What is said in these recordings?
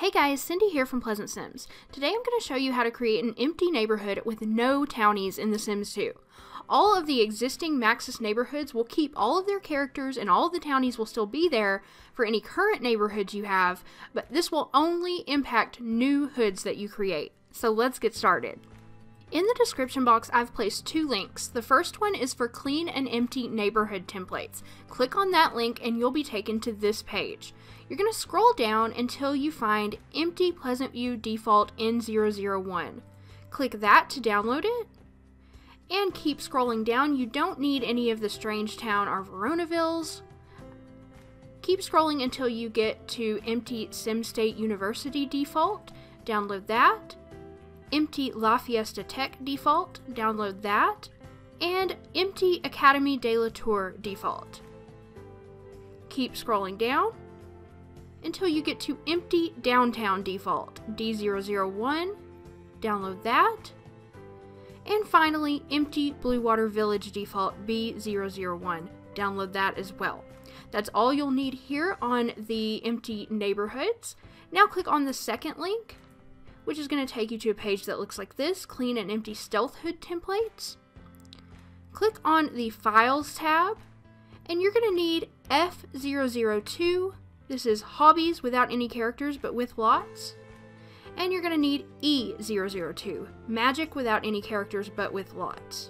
Hey guys, Cindy here from Pleasant Sims. Today I'm going to show you how to create an empty neighborhood with no townies in The Sims 2. All of the existing Maxis neighborhoods will keep all of their characters and all of the townies will still be there for any current neighborhoods you have, but this will only impact new hoods that you create. So let's get started. In the description box, I've placed two links. The first one is for clean and empty neighborhood templates. Click on that link and you'll be taken to this page. You're going to scroll down until you find Empty Pleasant View Default N001. Click that to download it, and keep scrolling down. You don't need any of the Strangetown or Veronavilles. Keep scrolling until you get to Empty SimState University Default. Download that. Empty La Fiesta Tech Default. Download that. And Empty Academy de la Tour Default. Keep scrolling down until you get to Empty Downtown Default, D001, download that, and finally Empty Blue Water Village Default, B001, download that as well. That's all you'll need here on the empty neighborhoods. Now click on the second link, which is going to take you to a page that looks like this, Clean and Empty Stealth Hood Templates. Click on the Files tab, and you're going to need F002. This is Hobbies without any characters but with lots. And you're going to need E002, Magic without any characters but with lots.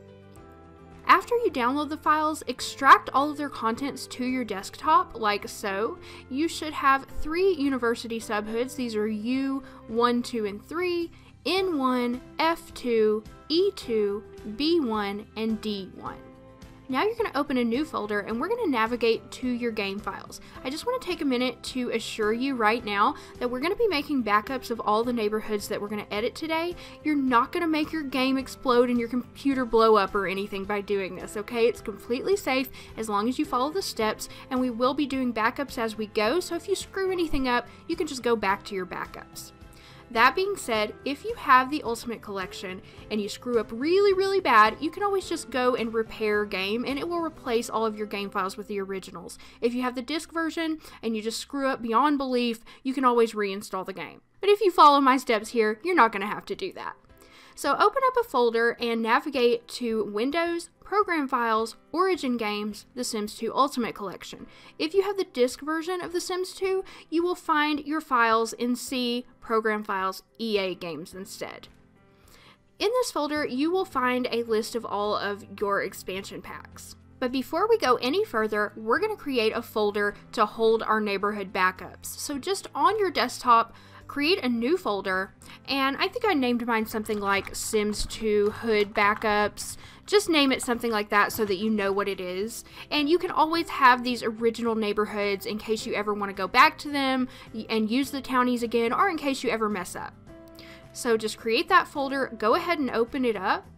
After you download the files, extract all of their contents to your desktop like so. You should have 3 university subhoods. These are U1, 2, and 3, N1, F2, E2, B1, and D1. Now you're going to open a new folder and we're going to navigate to your game files. I just want to take a minute to assure you right now that we're going to be making backups of all the neighborhoods that we're going to edit today. You're not going to make your game explode and your computer blow up or anything by doing this, okay? It's completely safe as long as you follow the steps, and we will be doing backups as we go, so if you screw anything up, you can just go back to your backups. That being said, if you have the Ultimate Collection and you screw up really bad, you can always just go and repair game and it will replace all of your game files with the originals. If you have the disc version and you just screw up beyond belief, you can always reinstall the game. But if you follow my steps here, you're not going to have to do that. So open up a folder and navigate to Windows, Program Files, Origin Games, The Sims 2 Ultimate Collection. If you have the disc version of The Sims 2, you will find your files in C, Program Files, EA Games instead. In this folder, you will find a list of all of your expansion packs. But before we go any further, we're going to create a folder to hold our neighborhood backups. So just on your desktop, create a new folder, and I think I named mine something like Sims 2 Hood Backups. Just name it something like that so that you know what it is. And you can always have these original neighborhoods in case you ever want to go back to them and use the townies again, or in case you ever mess up. So just create that folder, go ahead and open it up,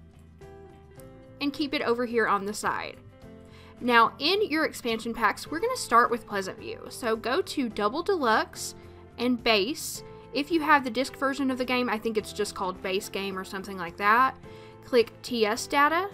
and keep it over here on the side. Now in your expansion packs, we're going to start with Pleasant View. So go to Double Deluxe and Base. If you have the disc version of the game, I think it's just called Base Game or something like that. Click TS Data,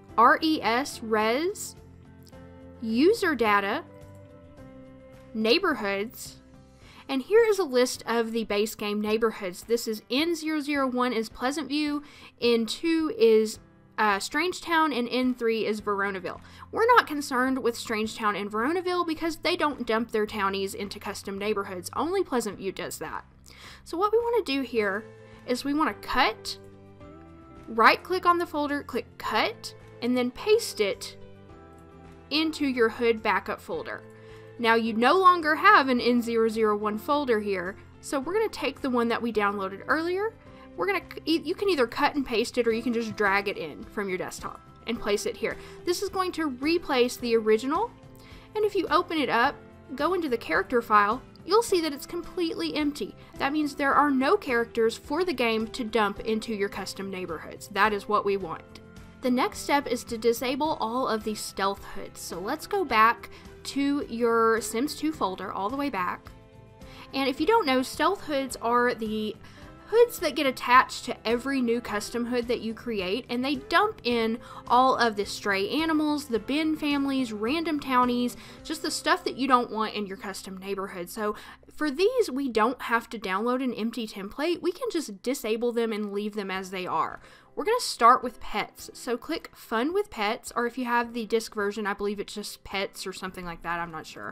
Res, User Data, Neighborhoods, and here is a list of the base game neighborhoods. This is N001 is Pleasant View, N2 is Strangetown, and N3 is Veronaville. We're not concerned with Strangetown and Veronaville because they don't dump their townies into custom neighborhoods. Only Pleasant View does that. So what we want to do here is we want to cut, right click on the folder, click cut, and then paste it into your hood backup folder. Now you no longer have an N001 folder here, so we're going to take the one that we downloaded earlier. You can either cut and paste it, or you can just drag it in from your desktop and place it here. This is going to replace the original, and if you open it up, go into the character file, you'll see that it's completely empty. That means there are no characters for the game to dump into your custom neighborhoods. That is what we want. The next step is to disable all of the stealth hoods. So let's go back to your Sims 2 folder all the way back. And if you don't know, stealth hoods are the hoods that get attached to every new custom hood that you create, and they dump in all of the stray animals, the bin families, random townies, just the stuff that you don't want in your custom neighborhood. So for these, we don't have to download an empty template. We can just disable them and leave them as they are. We're going to start with pets. So click Fun with Pets, or if you have the disc version, I believe it's just Pets or something like that. I'm not sure.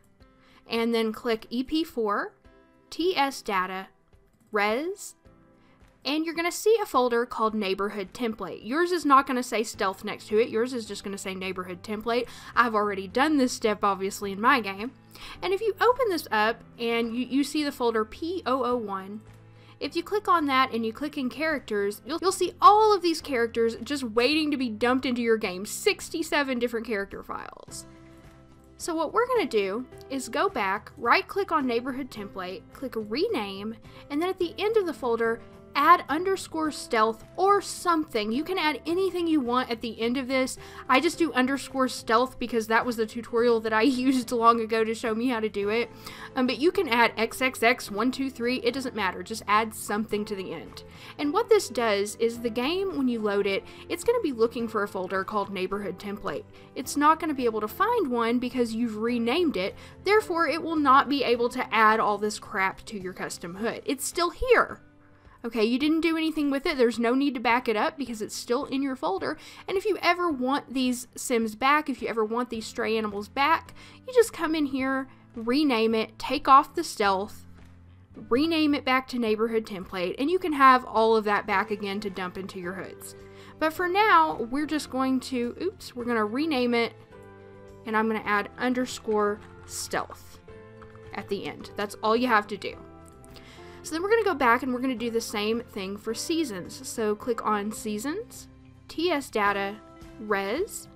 And then click EP4, TS Data, Res, and you're going to see a folder called Neighborhood Template. Yours is not going to say Stealth next to it. Yours is just going to say Neighborhood Template. I've already done this step, obviously, in my game. And if you open this up and you see the folder P001, if you click on that and you click in characters, you'll see all of these characters just waiting to be dumped into your game. 67 different character files. So what we're going to do is go back, right click on Neighborhood Template, click Rename, and then at the end of the folder, add _stealth or something. You can add anything you want at the end of this. I just do _stealth because that was the tutorial that I used long ago to show me how to do it. But you can add XXX123, it doesn't matter, just add something to the end. And what this does is the game, when you load it, it's going to be looking for a folder called Neighborhood Template. It's not going to be able to find one because you've renamed it, therefore it will not be able to add all this crap to your custom hood. It's still here. Okay, you didn't do anything with it. There's no need to back it up because it's still in your folder. And if you ever want these Sims back, if you ever want these stray animals back, you just come in here, rename it, take off the stealth, rename it back to Neighborhood Template, and you can have all of that back again to dump into your hoods. But for now, we're just going to, we're going to rename it, and I'm going to add _stealth at the end. That's all you have to do. So then we're going to go back and we're going to do the same thing for seasons. So click on Seasons, TS Data, Res,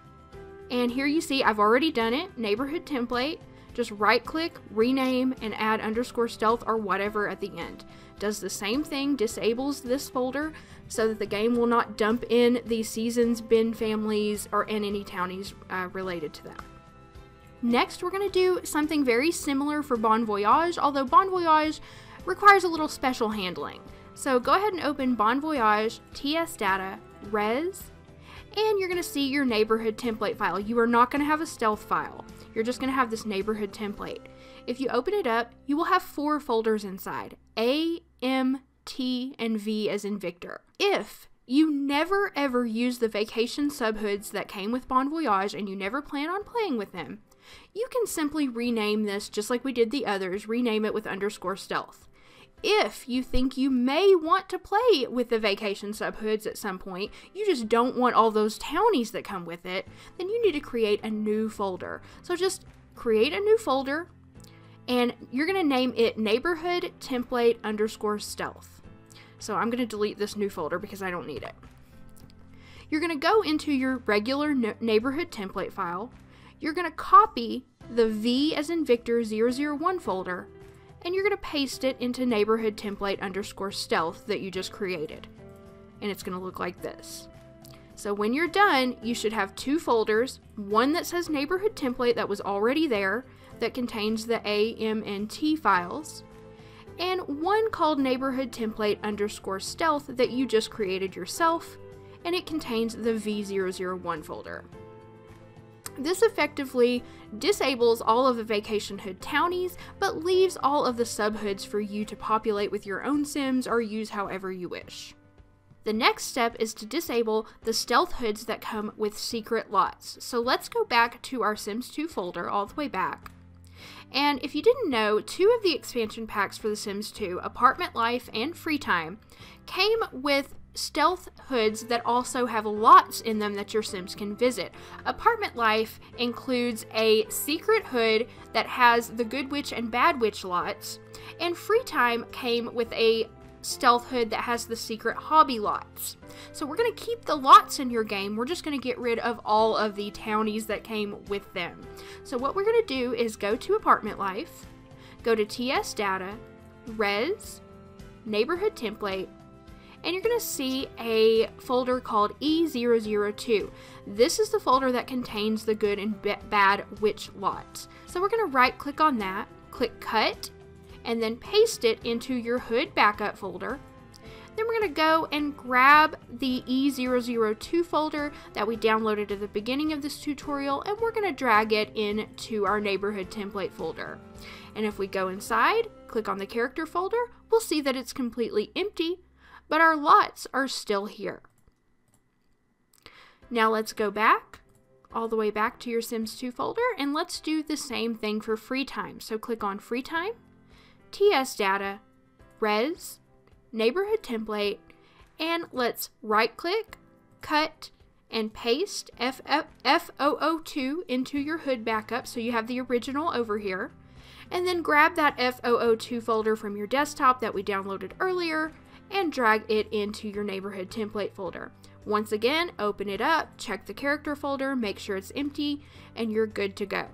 and here you see I've already done it, Neighborhood Template. Just right click, rename, and add _stealth or whatever at the end. Does the same thing, disables this folder so that the game will not dump in the seasons, bin families, or any townies related to that. Next, we're going to do something very similar for Bon Voyage, although Bon Voyage requires a little special handling. So go ahead and open Bon Voyage, TS Data, Res, and you're going to see your neighborhood template file. You are not going to have a stealth file. You're just going to have this neighborhood template. If you open it up, you will have 4 folders inside. A, M, T, and V as in Victor. If you never ever use the vacation subhoods that came with Bon Voyage and you never plan on playing with them, you can simply rename this just like we did the others, rename it with _stealth. If you think you may want to play with the vacation subhoods at some point, you just don't want all those townies that come with it, then you need to create a new folder. So just create a new folder, and you're going to name it Neighborhood Template _stealth. So I'm going to delete this new folder because I don't need it. You're going to go into your regular neighborhood template file. You're going to copy the V as in Victor 001 folder, and you're going to paste it into Neighborhood Template _stealth that you just created. And it's going to look like this. So when you're done, you should have 2 folders, one that says Neighborhood Template that was already there, that contains the A, M, and T files, and one called Neighborhood Template _stealth that you just created yourself, and it contains the V001 folder. This effectively disables all of the vacation hood townies, but leaves all of the subhoods for you to populate with your own Sims or use however you wish. The next step is to disable the stealth hoods that come with secret lots. So let's go back to our Sims 2 folder all the way back. And if you didn't know, 2 of the expansion packs for The Sims 2, Apartment Life and Free Time, came with stealth hoods that also have lots in them that your Sims can visit. Apartment Life includes a secret hood that has the Good Witch and Bad Witch lots, and Free Time came with a stealth hood that has the secret hobby lots. So we're going to keep the lots in your game, we're just going to get rid of all of the townies that came with them. So what we're going to do is go to Apartment Life, go to TS Data, Res, Neighborhood Template, and you're going to see a folder called E002. This is the folder that contains the Good and Bad Witch lots. So we're going to right click on that, click Cut, and then paste it into your hood backup folder. Then we're going to go and grab the E002 folder that we downloaded at the beginning of this tutorial, and we're going to drag it into our neighborhood template folder. And if we go inside, click on the character folder, we'll see that it's completely empty, but our lots are still here. Now let's go back, all the way back to your Sims 2 folder, and let's do the same thing for free time. So click on free time, TS data, res, neighborhood template, and let's right click, cut, and paste F002 into your hood backup so you have the original over here. And then grab that F002 folder from your desktop that we downloaded earlier and drag it into your neighborhood template folder. Once again, open it up, check the character folder, make sure it's empty, and you're good to go.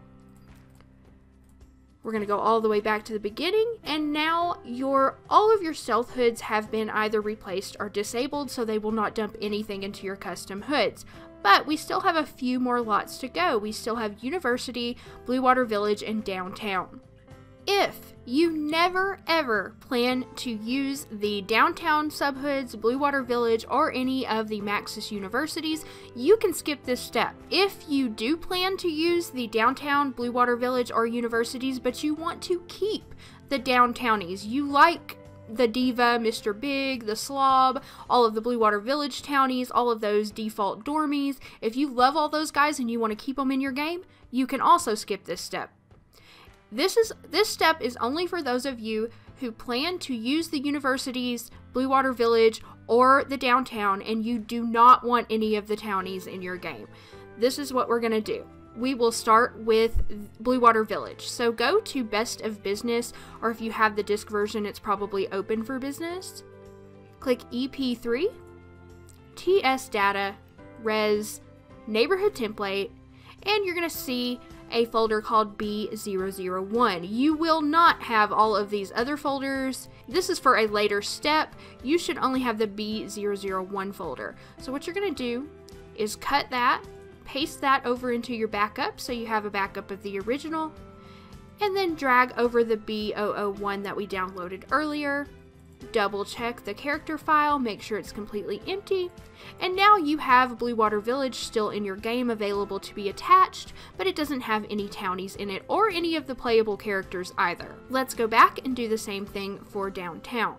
We're going to go all the way back to the beginning, and now all of your stealth hoods have been either replaced or disabled, so they will not dump anything into your custom hoods. But we still have a few more lots to go. We still have University, Blue Water Village, and Downtown. If you never ever plan to use the Downtown subhoods, Blue Water Village, or any of the Maxis universities, you can skip this step. If you do plan to use the Downtown, Blue Water Village, or universities, but you want to keep the Downtownies, you like the Diva, Mr. Big, the Slob, all of the Blue Water Village townies, all of those default dormies, if you love all those guys and you want to keep them in your game, you can also skip this step. This step is only for those of you who plan to use the universities, Blue Water Village, or the Downtown, and you do not want any of the townies in your game. This is what we're going to do. We will start with Blue Water Village. So go to Best of Business, or if you have the disc version, it's probably Open for Business. Click EP3, TS Data, Res, Neighborhood Template, and you're going to see a folder called B001. You will not have all of these other folders. This is for a later step. You should only have the B001 folder. So what you're going to do is cut that, paste that over into your backup so you have a backup of the original, and then drag over the B001 that we downloaded earlier. Double check the character file, make sure it's completely empty, and now you have Blue Water Village still in your game available to be attached, but it doesn't have any townies in it or any of the playable characters either. Let's go back and do the same thing for Downtown.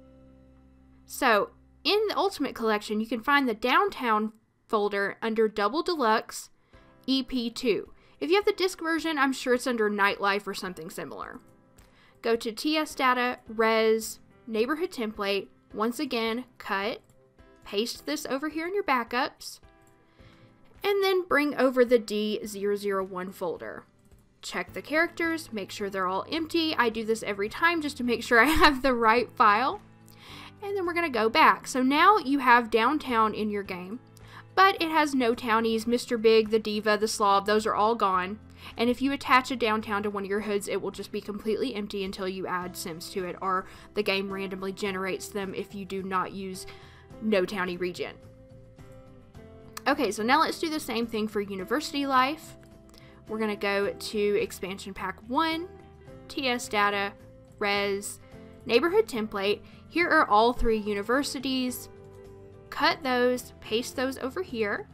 So in the Ultimate Collection, you can find the Downtown folder under Double Deluxe EP2. If you have the disc version, I'm sure it's under Nightlife or something similar. Go to TS Data, Res, Neighborhood Template, once again, cut, paste this over here in your backups, and then bring over the D001 folder. Check the characters, make sure they're all empty. I do this every time just to make sure I have the right file. And then we're going to go back. So now you have Downtown in your game, but it has no townies. Mr. Big, the Diva, the Slob, those are all gone. And if you attach a Downtown to one of your hoods, it will just be completely empty until you add Sims to it, or the game randomly generates them if you do not use No Townie Regen. Okay, so now let's do the same thing for University Life. We're going to go to Expansion Pack 1, TS Data, Res, Neighborhood Template. Here are all three universities. Cut those, paste those over here,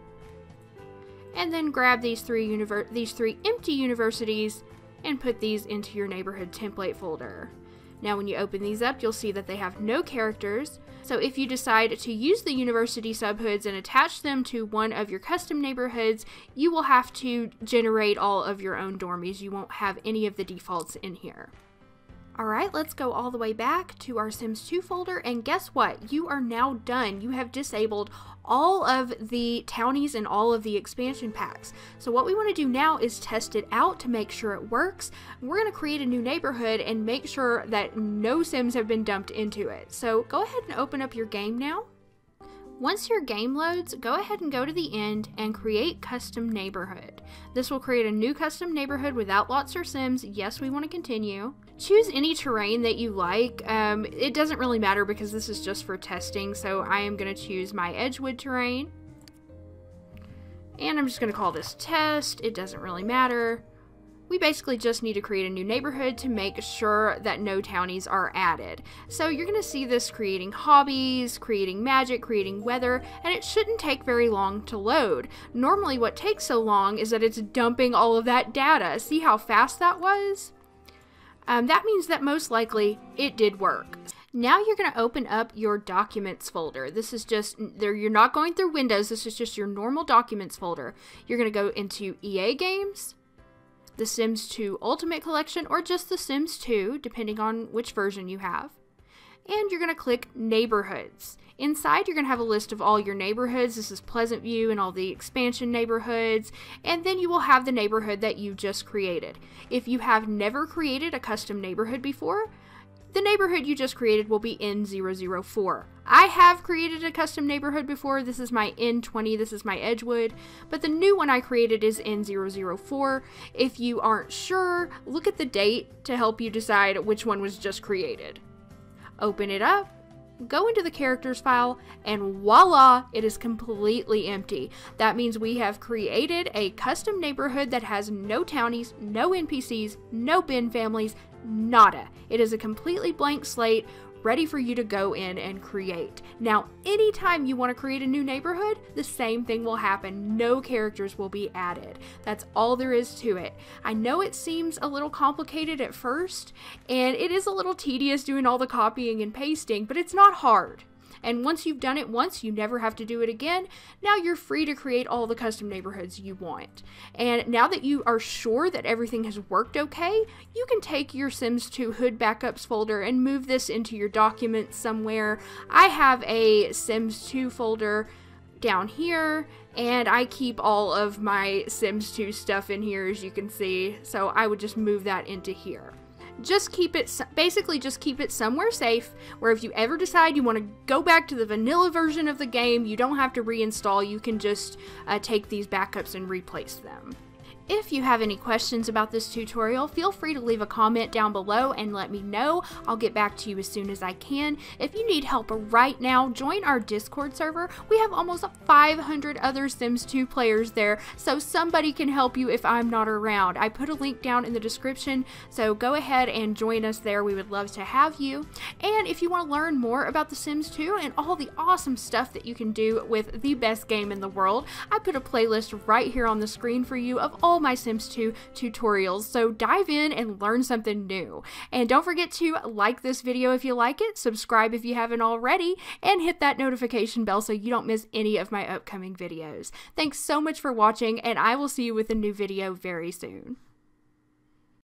and then grab these three empty universities and put these into your neighborhood template folder. Now when you open these up, you'll see that they have no characters. So if you decide to use the university subhoods and attach them to one of your custom neighborhoods, you will have to generate all of your own dormies. You won't have any of the defaults in here. Alright, let's go all the way back to our Sims 2 folder, and guess what? You are now done. You have disabled all of the townies and all of the expansion packs. So what we want to do now is test it out to make sure it works. We're going to create a new neighborhood and make sure that no Sims have been dumped into it. So go ahead and open up your game now. Once your game loads, go ahead and go to the end and create custom neighborhood. This will create a new custom neighborhood without lots or Sims. Yes, we want to continue. Choose any terrain that you like. It doesn't really matter because this is just for testing, so I am going to choose my Edgewood terrain. And I'm just going to call this test. It doesn't really matter. We basically just need to create a new neighborhood to make sure that no townies are added. So you're going to see this creating hobbies, creating magic, creating weather, and it shouldn't take very long to load. Normally what takes so long is that it's dumping all of that data. See how fast that was? That means that most likely it did work. Now you're going to open up your documents folder. This is just, you're not going through Windows, this is just your normal documents folder. You're going to go into EA Games, The Sims 2 Ultimate Collection, or just The Sims 2, depending on which version you have. And you're going to click Neighborhoods. Inside, you're going to have a list of all your neighborhoods. This is Pleasant View and all the expansion neighborhoods. And then you will have the neighborhood that you just created. If you have never created a custom neighborhood before, the neighborhood you just created will be N004. I have created a custom neighborhood before. This is my N20, this is my Edgewood, but the new one I created is N004. If you aren't sure, look at the date to help you decide which one was just created. Open it up, go into the characters file, and voila, it is completely empty. That means we have created a custom neighborhood that has no townies, no NPCs, no bin families, nada. It is a completely blank slate, ready for you to go in and create. Now, anytime you want to create a new neighborhood, the same thing will happen. No characters will be added. That's all there is to it. I know it seems a little complicated at first, and it is a little tedious doing all the copying and pasting, but it's not hard. And once you've done it once, you never have to do it again. Now you're free to create all the custom neighborhoods you want. And now that you are sure that everything has worked okay, you can take your Sims 2 Hood Backups folder and move this into your documents somewhere. I have a Sims 2 folder down here, and I keep all of my Sims 2 stuff in here, as you can see. So I would just move that into here. Just keep it, basically just keep it somewhere safe, where if you ever decide you want to go back to the vanilla version of the game, you don't have to reinstall, you can just take these backups and replace them. If you have any questions about this tutorial, feel free to leave a comment down below and let me know. I'll get back to you as soon as I can. If you need help right now, join our Discord server. We have almost 500 other Sims 2 players there, so somebody can help you if I'm not around. I put a link down in the description, so go ahead and join us there. We would love to have you. And if you want to learn more about The Sims 2 and all the awesome stuff that you can do with the best game in the world, I put a playlist right here on the screen for you of all my Sims 2 tutorials, so dive in and learn something new. And don't forget to like this video if you like it, subscribe if you haven't already, and hit that notification bell so you don't miss any of my upcoming videos. Thanks so much for watching, and I will see you with a new video very soon.